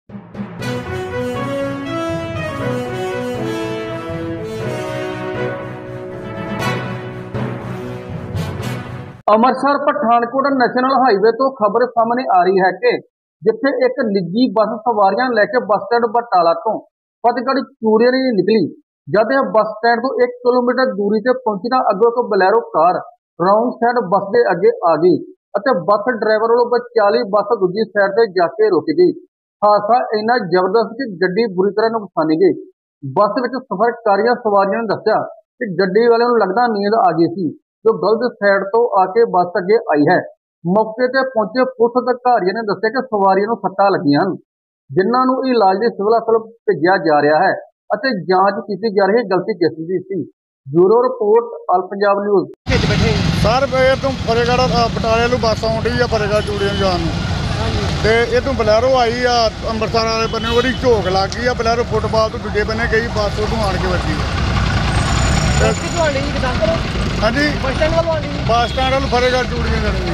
Amritsar Pathankot national highway ਤੋਂ ਖਬਰ ਸਾਹਮਣੇ ਆ ਰਹੀ ਹੈ ਕਿ ਜਿੱਥੇ ਇੱਕ ਨਿੱਜੀ ਬੱਸ ਸਵਾਰੀਆਂ ਲੈ ਕੇ ਬੱਸ ਸਟੈਂਡ ਬਟਾਲਾ ਤੋਂ ਫਤਿਹਗੜ੍ਹ ਚੂੜੀਆਂ ਨਿਕਲੀ। ਜਦ ਇਹ ਬੱਸ ਸਟੈਂਡ ਤੋਂ 1 ਕਿਲੋਮੀਟਰ ਦੂਰੀ ਤੇ ਪਹੁੰਚੀ ਤਾਂ ਅੱਗੋਂ ਇੱਕ Bolero car wrong side bus ਦੇ ਅੱਗੇ ਆ ਗਈ ਅਤੇ ਬੱਸ ਡਰਾਈਵਰ ਵੱਲੋਂ ਵਿਚਾਲੀ ਬੱਸ ਦੂਜੀ ਸਾਈਡ ਤੇ ਜਾ ਕੇ ਰੁਕ ਗਈ। ਹਾਦਸਾ ਇੰਨਾ ਜ਼ਬਰਦਸਤ ਕਿ ਗੱਡੀ ਬੁਰੀ ਤਰ੍ਹਾਂ ਨੁਕਸਾਨੀ ਗਈ। ਬੱਸ ਵਿੱਚ ਸਫ਼ਰ ਕਰ ਰਹੀਆਂ ਸਵਾਰੀਆਂ ਨੇ ਦੱਸਿਆ ਕਿ ਗੱਡੀ ਵਾਲਿਆਂ ਨੂੰ ਲੱਗਦਾ ਨੀਂਦ ਆ ਗਈ ਸੀ ਜੋ ਗਲਤ ਸਾਈਡ ਤੋਂ ਆ ਕੇ ਬੱਸ ਅੱਗੇ ਆਈ ਹੈ। ਮੌਕੇ ਤੇ ਪਹੁੰਚੇ ਪੁਲਿਸ ਅਧਿਕਾਰੀਆਂ ਨੇ ਦੱਸਿਆ ਕਿ ਸਵਾਰੀਆਂ ਨੂੰ ਸੱਟਾਂ ਲੱਗੀਆਂ ਹਨ, ਜਿਨ੍ਹਾਂ ਨੂੰ ਇਲਾਜ ਲਈ ਸਿਵਲ ਹਸਪਤਾਲ ਭੇਜਿਆ ਜਾ ਰਿਹਾ ਹੈ ਅਤੇ ਜਾਂਚ ਕੀਤੀ ਜਾ ਰਹੀ ਹੈ ਗਲਤੀ ਕਿਸ ਦੀ ਸੀ। Bureau report all Punjab news. Sir ये तुम फतेहगढ़ बटाले ਨੂੰ ਬੱਸ ਆਉਂਦੀ ਆ ਫਤਿਹਗੜ੍ਹ ਚੂੜੀਆਂ ਜਾਣ ਨੂੰ ਤੇ ਇਹ ਤੋਂ ਬਲੈਰੋ ਆਈ ਆ ਅੰਮ੍ਰਿਤਸਰ ਵਾਲੇ ਬੰਨੇ ਉਹਦੀ ਝੋਕ ਲੱਗ ਗਈ ਆ। ਬਲੈਰੋ ਫੁੱਟਬਾਲ ਤੋਂ ਦੂਜੇ ਬੰਨੇ ਗਈ ਬੱਸ ਉਹਨੂੰ ਆਣ ਕੇ ਵੱਜੀ। ਹਾਂਜੀ ਬੱਸ ਸਟੈਂਡ ਵੱਲ ਫਤਿਹਗੜ੍ਹ ਚੂੜੀਆਂ ਜਾਣੀ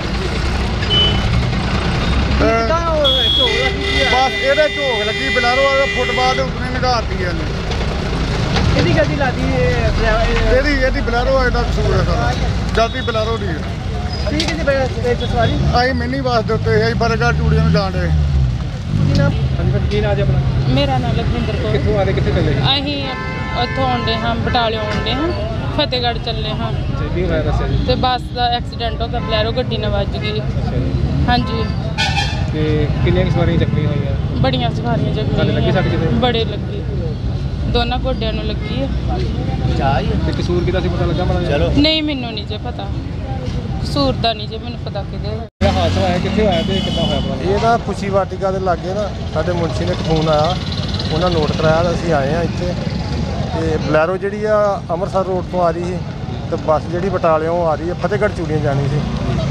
ਬੱਸ ਇਹਦੇ ਝੋਕ ਲੱਗੀ ਬਲੈਰੋ ਵਾਲੇ ਫੁੱਟਬਾਲ ਦੇ ਉੱਤੇ ਨਿਗਾਰਤੀ ਇਹਨੇ गलती लाती ਇਹਦੀ ਬਲੈਰੋ ਇਹਦਾ ਕਸੂਰ ਹੈ ਸਾਰਾ ਜਲਦੀ ਬਲੈਰੋ ਦੀ सवारी ਅਸੀਂ ਮਿੰਨੀ ਬੱਸ ਦੇ ਉੱਤੇ ਅਸੀਂ ਫਤਿਹਗੜ੍ਹ ਚੂੜੀਆਂ ਨੂੰ ਜਾਣ ਡੇ। मेरा नाम लखविंदर कौर। कितों आते कितने चले अहीं उत्थों आउंडे हाँ बटाले आउंडे हाँ फतेहगढ़ चले हाँ ते बस का एक्सीडेंट हो गया बलैरो गड्डी नाल वज गई। हाँ जी कितनी सवारियां जख्मी हुई बड़ियां सवारियां जख्मी बड़े लगी दोनों गोड्या नूं लगी है। कसूर किदा सी पता लगा माड़ा नहीं मैनू नहीं जे पता कसूर दा नहीं जे मैनू पता कि हादसा होया कित्थे होया ते किद्दां होया पता ਇਹ ਨਾ ਖੁਸ਼ੀ ਵਾਟਿਕਾ ਦੇ ਲਾਗੇ ਨਾ ਸਾਡੇ ਮੁਨਸ਼ੀ ਨੇ ਇੱਕ ਫੋਨ ਆਇਆ, ਉਹਨਾਂ ਨੋਟ ਕਰਾਇਆ ਤਾਂ ਅਸੀਂ ਆਏ ਆ ਇੱਥੇ। ਤੇ ਬਲੈਰੋ ਜਿਹੜੀ ਆ ਅੰਮ੍ਰਿਤਸਰ ਰੋਡ ਤੋਂ ਆ ਰਹੀ ਸੀ ਤੇ ਬੱਸ ਜਿਹੜੀ ਬਟਾਲਿਓਂ ਆ ਰਹੀ ਹੈ ਫਤਿਹਗੜ੍ਹ ਚੂੜੀਆਂ ਜਾਣੀ ਸੀ।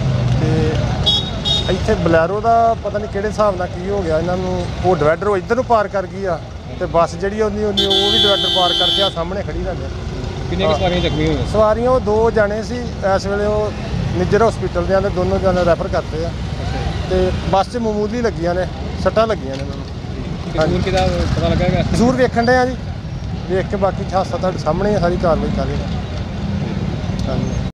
ਤੇ ਇੱਥੇ ਬਲੈਰੋ ਦਾ ਪਤਾ ਨਹੀਂ ਕਿਹੜੇ ਹਿਸਾਬ ਨਾਲ ਕੀ ਹੋ ਗਿਆ ਇਹਨਾਂ ਨੂੰ, ਉਹ ਡਿਵਾਈਡਰ ਉਹ ਇੱਧਰ ਨੂੰ ਪਾਰ ਕਰ ਗਈ ਆ ਤੇ ਬੱਸ ਜਿਹੜੀ ਉਹਦੀ ਉਹ ਵੀ ਡਿਵਾਈਡਰ ਪਾਰ ਕਰਕੇ ਆ ਸਾਹਮਣੇ ਖੜੀ ਰਹਿ ਗਈ। ਕਿੰਨੀਆਂ ਸਵਾਰੀਆਂ ਜ਼ਖਮੀ ਹੋਈਆਂ? ਸਵਾਰੀਆਂ ਉਹ 2 ਜਾਣੇ ਸੀ। ਇਸ ਵੇਲੇ ਉਹ ਨਿੱਜਰ ਹਸਪੀਟਲ ਦੇ ਆਂਦੇ ਦੋਨੋਂ ਜਾਣੇ ਰੈਫਰ ਕਰਤੇ ਆ ਤੇ ਬੱਸ 'ਚ ਮਾਮੂਲੀ ਲੱਗੀਆਂ ਨੇ, ਸੱਟਾਂ ਲੱਗੀਆਂ ਨੇ ਉਹਨਾਂ ਨੂੰ। ਕਸੂਰ ਕਿਦਾ ਪਤਾ ਲੱਗਾ ਹੈਗਾ? ਕਸੂਰ ਵੇਖਣ ਡਏ ਆ ਜੀ, ਵੇਖ ਕੇ ਬਾਕੀ ਹਾਦਸਾ ਤੁਹਾਡੇ ਸਾਹਮਣੇ ਸਾਰੀ ਕਾਰਵਾਈ ਕਰ ਰਹੇ ਹਾਂ। ਹਾਂਜੀ।